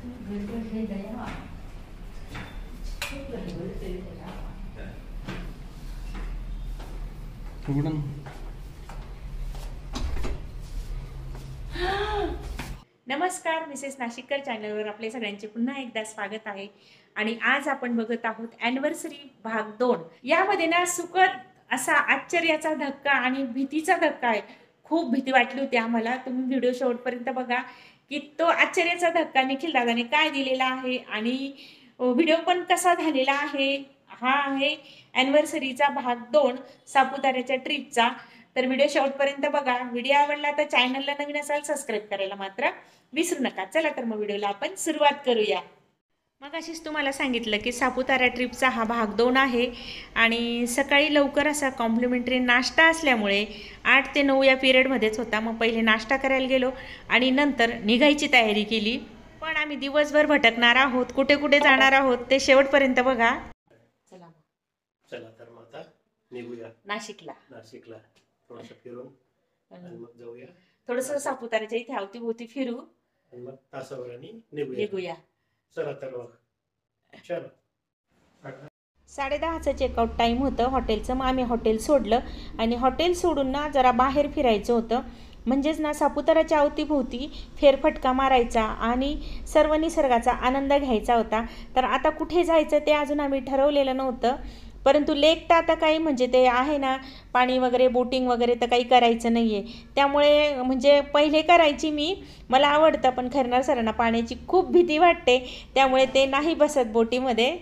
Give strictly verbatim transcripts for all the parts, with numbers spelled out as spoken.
नमस्कार, मिसेस नाशिककर चॅनलवर आपले सगळ्यांचे पुन्हा एकदा स्वागत आहे। आणि आज आपण बघत आहोत ॲनिव्हर्सरी भाग दोन। यामध्ये ना सुखद असा आश्चर्याचा धक्का आणि भीतीचा धक्का आहे। खूप भीती वाटली होती आम्हाला। तुम्ही व्हिडिओ शेवटपर्यंत बघा की तो आश्चर्याचा धक्का निखिल दादाने काय दिलेला आहे आणि व्हिडिओ पण कसा झालेला आहे। हा आहे ॲनिव्हर्सरीचा भाग दोन सापुताऱ्याच्या ट्रिपचा। तर व्हिडिओ शेवटपर्यंत बघा। व्हिडिओ आवडला तर चॅनलला नवीन असाल सबस्क्राइब करायला मात्र विसरू नका। चला तर मग व्हिडिओला आपण सुरुवात करूया। मग अशीच तुम्हाला सांगितलं की सापुतारा ट्रिपचा हा भाग दोन आहे आणि सकाळी लवकर असा कॉम्प्लिमेंटरी नाश्ता असल्यामुळे आठ ते नऊ या पिरियडमध्येच होता। मग पहिले नाश्ता करायला गेलो आणि नंतर निघायची तयारी केली। पण आम्ही दिवसभर भटकणार आहोत, कुठे कुठे जाणार आहोत ते शेवटपर्यंत बघा। चला चला तर मग आता निघूया नाशिकला नाशिकला थोडंसं फिरून आणि मग जाऊया। थोडंसं सापुताऱ्याच्या इथे अवतीभोवती फिरू आणि मग तासाभराने निघूया निघूया। चला तर मग चला। साडे दहाचं चेकआउट टाईम होतं हॉटेलचं। मग आम्ही हॉटेल सोडलं आणि हॉटेल सोडून ना जरा बाहेर फिरायचं होतं। म्हणजेच ना सापुताऱ्याच्या अवतीभोवती फेरफटका मारायचा आणि सर्व निसर्गाचा आनंद घ्यायचा होता। तर आता कुठे जायचं ते अजून आम्ही ठरवलेलं नव्हतं, परंतु लेक तर आता काही म्हणजे ते आहे ना पाणी वगैरे बोटिंग वगैरे तर काही करायचं नाही आहे। त्यामुळे म्हणजे पहिले करायची मी, मला आवडतं, पण खरणार सरांना पाण्याची खूप भीती वाटते त्यामुळे ते नाही बसत बोटीमध्ये।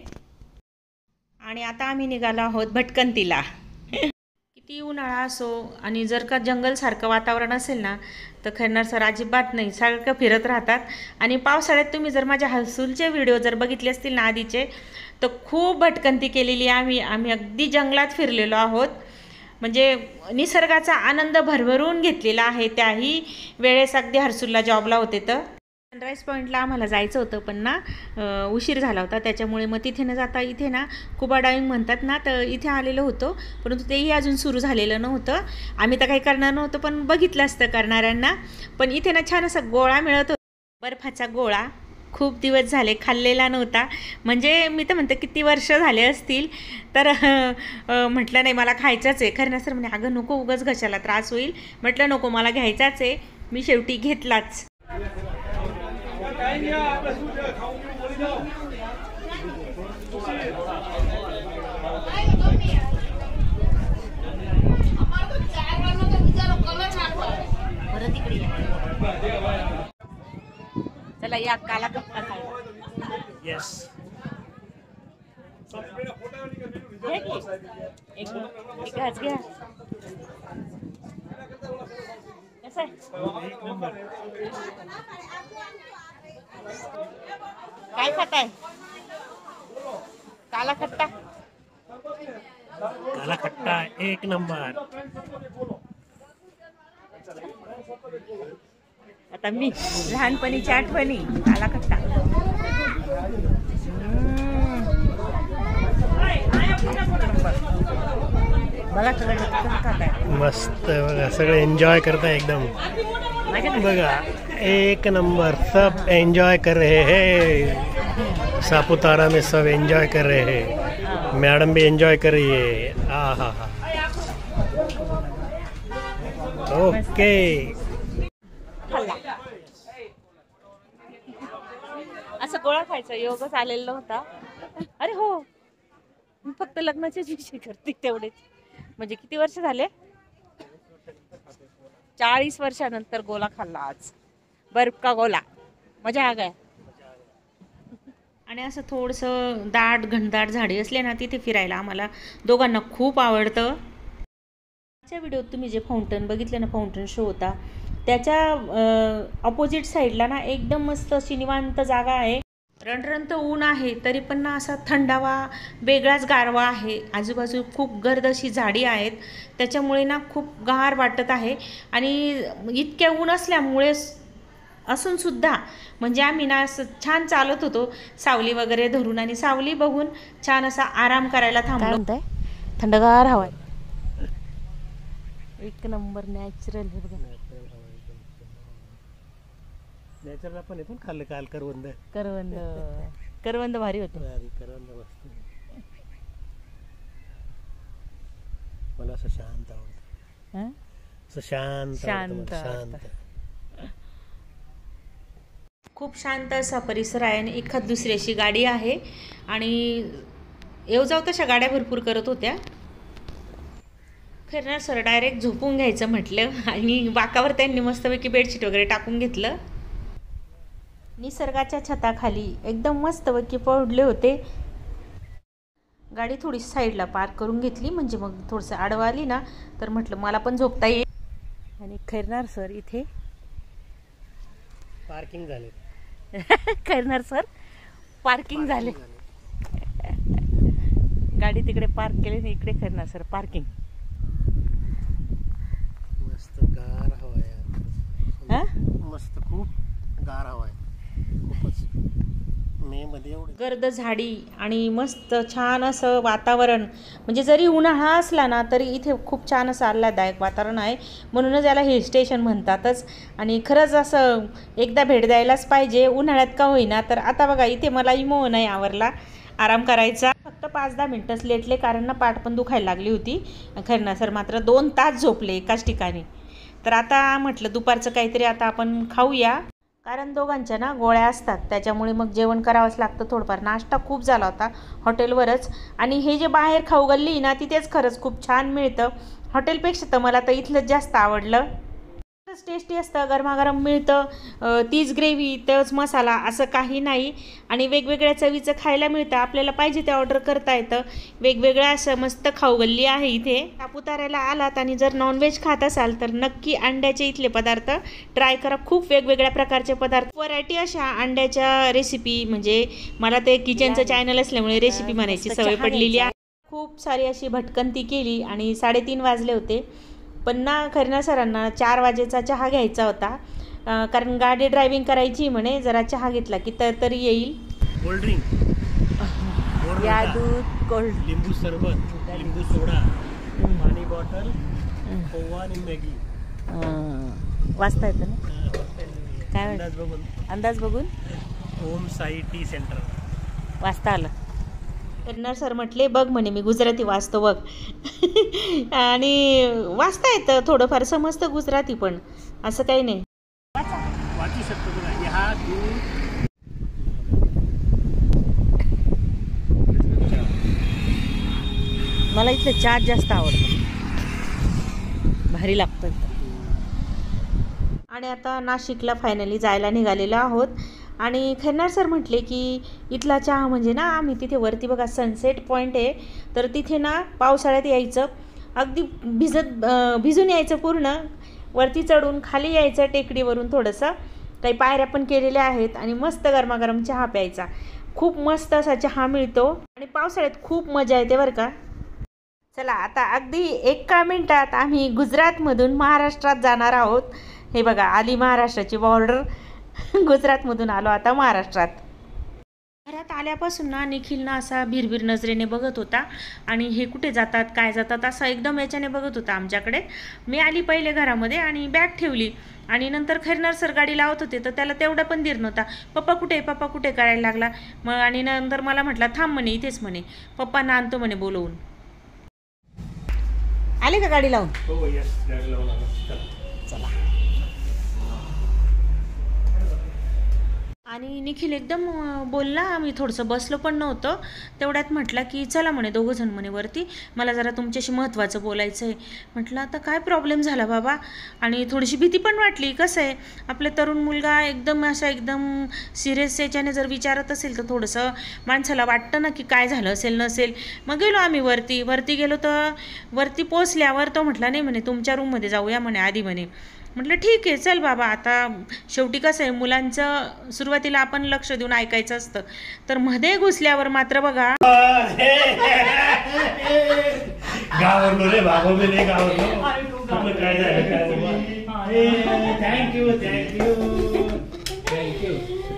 आणि आता आम्ही निघालो आहोत भटकंतीला। किती उन्हाळा असो आणि जर का जंगलसारखं वातावरण असेल ना तर खरणार सर अजिबात नाही, सारखं फिरत राहतात। आणि पावसाळ्यात तुम्ही जर माझ्या हसूलचे व्हिडिओ जर बघितले असतील ना आधीचे तर खूप भटकंती केलेली आम्ही आम्ही अगदी जंगलात फिरलेलो आहोत। म्हणजे निसर्गाचा आनंद भरभरून घेतलेला आहे। त्याही वेळेस अगदी हर्सूलला जॉबला होते तर सनराईज पॉईंटला आम्हाला जायचं होतं, पण ना उशीर झाला होता त्याच्यामुळे मग तिथे न जाता इथे ना कुबा डायविंग म्हणतात ना तर इथे आलेलो होतो, परंतु तेही अजून सुरू झालेलं नव्हतं। आम्ही तर काही करणार नव्हतं पण बघितलं असतं करणाऱ्यांना। पण इथे ना छान असा गोळा मिळत होता, बर्फाचा गोळा। खूप दिवस झाले खाल्लेला नव्हता, म्हणजे मी तर म्हणते किती वर्ष झाले असतील। तर म्हटलं नाही मला खायचाच आहे। खरं सर म्हणे अगं नको उगाच घशाला त्रास होईल। म्हटलं नको मला घ्यायचाच आहे। मी शेवटी घेतलाच। चला या काला कप्पा खायला। यस एक एक घास घ्या। कसं आहे? काय खाताय? काला खट्टा काला खट्टा एक नंबर। आता मी लहानपणीची आठवणी काला खट्टा। बघा सगळं खाताय मस्त बघा, सगळे एन्जॉय करताय एकदम बघा एक नंबर। सब एंजॉय कर रहे हैं सापुतारा में, सब एंजॉय कर रहे हैं। मैडम भी एंजॉय कर रही है। हाँ हाँ हाँ ओके। असं गोळा खायचा योगच आलेला होता। अरे हो, मी फक्त लग्नाच्या दिवशी करते तेवढेच। म्हणजे किती वर्ष झाले? चाळीस वर्षानंतर गोला खाल्ला आज, बर्फ का गोला। मजा आ गया। आणि असं थोडंसं दाट घनदाट झाडी असले ना तिथे फिरायला आम्हाला दोघांना खूप आवडतं। त्या व्हिडिओत तुम्ही जे फाउंटन बघितलं ना, फाउंटन शो होता, त्याच्या ऑपोजिट साईडला ना एकदम मस्त अशी निवांत जागा आहे। रणरणत ऊन आहे तरी पण ना असा थंडावा वेगळाच गारवा आहे। आजूबाजू खूप गर्द अशी झाडी आहेत त्याच्यामुळे ना खूप गार वाटत आहे। आणि इतक्या ऊन असल्यामुळे असून सुद्धा म्हणजे आम्ही ना असं छान चालत होतो सावली वगैरे धरून आणि सावली बघून छान असा आराम करायला थांबलो। थंडगार हवा एक नंबर नॅचरल है बघा। नॅचरल आपण येतो खाल्लं काल करवंद. करवंद करवंद भारी होतं. करवंद मस्त. मला असं शांत आवडतं. असं शांत शांत शांत. खूप शांत असा परिसर आहे आणि एखाद दुसरी अशी गाडी आहे आणि येऊ जाऊ तशा गाड्या भरपूर करत होत्या. खरं सर डायरेक्ट झोपून घ्यायचं म्हटलं आणि बाकावर त्यांनी मस्तपैकी बेडशीट वगैरे टाकून घेतलं. निसर्गाच्या छताखाली एकदम मस्तपैकी पडले होते. गाडी थोडी साईडला पार्क करून घेतली म्हणजे मग थोडंसं आडवा आली ना तर म्हटलं मला पण झोपता येईल. आणि खैरनार सर इथे पार्किंग झाले. खैरनार सर पार्किंग झाले. गाडी तिकडे पार्क केली आणि इकडे खैरनार सर पार्किंग. मस्त गार हवा आहे. हा मस्त खूप गार हवा आहे. खूपच मे मध्ये एवढं गर्द झाडी आणि मस्त छान असं वातावरण. म्हणजे जरी उन्हाळा असला ना तरी इथे खूप छान असं आल्हाददायक वातावरण आहे. म्हणूनच याला हिल स्टेशन म्हणतातच. आणि खरंच असं एकदा भेट द्यायलाच पाहिजे उन्हाळ्यात का होईना. तर आता बघा इथे मलाही मोह नाही आवरला आराम करायचा. फक्त पाच दहा मिनटंच लेटले कारण ना पाठ पण दुखायला लागली होती. खैरनार सर मात्र दोन तास झोपले एकाच ठिकाणी. तर आता म्हटलं दुपारचं काहीतरी आता आपण खाऊया कारण दोघांच्या ना गोळ्या असतात त्याच्यामुळे मग जेवण करावंच लागतं. थोडंफार नाश्ता खूप झाला होता हॉटेलवरच. आणि हे जे बाहेर खाऊ गल्ली ना तिथेच खरंच खूप छान मिळतं. हॉटेलपेक्षा तर मला तर इथलंच जास्त आवडलं. टेस्टी असतं, गरमागरम मिळतं. तीच ग्रेव्ही तोच मसाला असं काही नाही. आणि वेगवेगळ्या चवीचं खायला मिळतं. आपल्याला पाहिजे ते ऑर्डर करता येतं. वेगवेगळं असं मस्त खाऊ गल्ली आहे इथे. सापुताऱ्याला आलात आणि जर नॉनव्हेज खात असाल तर नक्की अंड्याचे इथले पदार्थ ट्राय करा. खूप वेगवेगळ्या प्रकारचे पदार्थ व्हरायटी अशा अंड्याच्या रेसिपी. म्हणजे मला ते किचनचं चॅनल असल्यामुळे रेसिपी म्हणायची सवय पडलेली आहे. खूप सारी अशी भटकंती केली आणि साडेतीन वाजले होते. पण ना खैरनार सरांना चार वाजेचा चहा घ्यायचा होता कारण गाडी ड्रायव्हिंग करायची म्हणे. जरा चहा घेतला की तर तरी येईल. कोल्ड ड्रिंक या दूध कोल्ड लिंबू सरबत लिंबू सोडा पाणी बॉटल पोहा आणि मॅगी. वाचता येतं ना काय अंदाज बघून अंदाज बघून ओम साई टी सेंटर वाचता आलं. खैरनार सर म्हटले बघ म्हणे मी गुजराती वाचतो बघ. आणि वाचता येतं थोडंफार समजतं गुजराती पण असं काही नाही. वाचू शकतो तुला. हा मला इथलं चहा जास्त आवडतं. भारी लागतं. आणि आता नाशिकला फायनली जायला निघालेलो आहोत. आणि खैरनार सर म्हटले की इथला चहा म्हणजे ना आम्ही तिथे वरती बघा सनसेट पॉईंट आहे तर तिथे ना पावसाळ्यात यायचं अगदी भिजत भिजून यायचं पूर्ण वरती चढून खाली यायचं टेकडीवरून थोडंसं काही पायऱ्या पण केलेल्या आहेत आणि मस्त गरमागरम चहा प्यायचा. खूप मस्त असा चहा मिळतो आणि पावसाळ्यात खूप मजा येते बरं का. चला आता अगदी एका मिनिटात आम्ही गुजरातमधून महाराष्ट्रात जाणार आहोत. हे बघा आली महाराष्ट्राची बॉर्डर. गुजरातमधून आलो आता महाराष्ट्रात. घरात आल्यापासून ना निखिल ना असा भिरभिर नजरेने बघत होता आणि हे कुठे जातात काय जातात असं एकदम याच्याने बघत होता आमच्याकडे. मी आली पहिले घरामध्ये आणि बॅग ठेवली आणि नंतर खैरनार सर गाडी लावत होते तर त्याला तेवढा पण धीर नव्हता. पप्पा कुठे पप्पा कुठे करायला लागला. मग आणि नंतर मला म्हटला थांब म्हणे इथेच म्हणे पप्पांना आणतो म्हणे बोलवून. आले का गाडी लावून. हो यस गाडी लावून आलो. चला. आणि निखिल एकदम बोलला. मी थोडंसं बसलो पण नव्हतं तेवढ्यात म्हटलं की चला म्हणे दोघंजण म्हणे वरती मला जरा तुमच्याशी महत्त्वाचं बोलायचं आहे. म्हटलं आता काय प्रॉब्लेम झाला बाबा. आणि थोडीशी भीती पण वाटली. कसं आहे आपले तरुण मुलगा एकदम असा एकदम सिरियस याच्याने जर विचारत असेल तर थोडंसं माणसाला वाटतं ना की काय झालं असेल नसेल. मग गेलो आम्ही वरती वरती गेलो तर वरती पोचल्यावर तो म्हटला नाही म्हणे तुमच्या रूममध्ये जाऊया म्हणे आधी म्हणे. म्हटलं ठीक आहे चल बाबा. आता शेवटी कसं आहे मुलांचं सुरुवातीला आपण लक्ष देऊन ऐकायचं असतं. तर मध्ये घुसल्यावर मात्र बघा गावरलो रे बाबा मी नाही गावरलो. काय झालं काय बाबा. Thank you thank you thank you.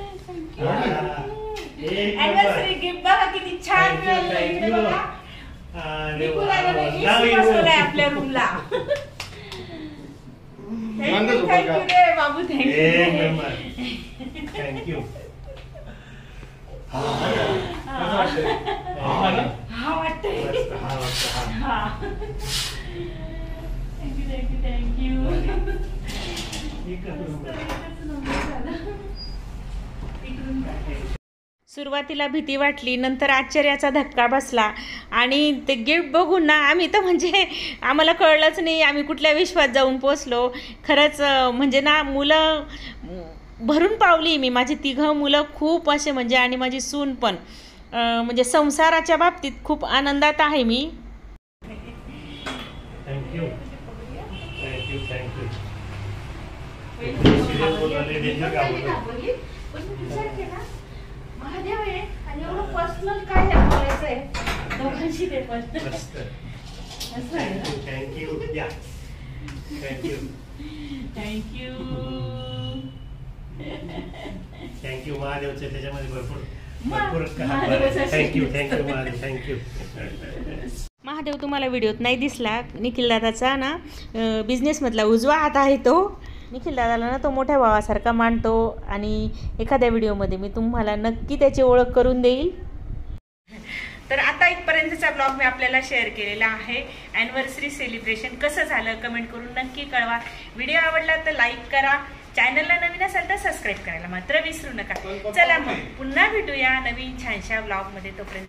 Anniversary gift बघा किती छान मिळालं आपल्या रूमला. थँक्यू रे बाबू थँक्यू. थँक्यू हा वाटतंय. हा थँक्यू थँक्यू थँक्यू. सुरुवातीला भीती वाटली, नंतर आश्चर्याचा धक्का बसला आणि ते गिफ्ट बघून ना आम्ही तर म्हणजे आम्हाला कळलंच नाही आम्ही कुठल्या विश्वात जाऊन पोचलो. खरंच म्हणजे ना मुलं भरून पावली मी. माझी तिघं मुलं खूप असे म्हणजे आणि माझी सून पण म्हणजे संसाराच्या बाबतीत खूप आनंदात आहे मी. Thank you thank you thank you. महादेव आहे आणि एवढं पर्सनल काय बोलायचं आहे दोघांशी ते पण. थँक्यू या थँक्यू थँक्यू थँक्यू. महादेवचे त्याच्यामध्ये भरपूर भरपूर thank you thank you Mahadev thank you. Mahadev तुम्हाला व्हिडिओत नाही दिसला. निखिल दादाचा ना बिझनेसमधला उजवा हात आहे तो. निखिल दादाला ना तो मोठ्या भावासारखा मानतो आणि एखाद्या व्हिडिओमध्ये मी तुम्हाला नक्की त्याची ओळख करून देईल. तर आता इथपर्यंतचा ब्लॉग मी आपल्याला शेअर केलेला आहे. ॲनिव्हर्सरी सेलिब्रेशन कसं झालं कमेंट करून नक्की कळवा. व्हिडिओ आवडला तर लाईक करा. चॅनलला नवीन असाल तर सबस्क्राईब करायला मात्र विसरू नका. चला मग पुन्हा भेटूया नवीन छानशा ब्लॉगमध्ये. तोपर्यंत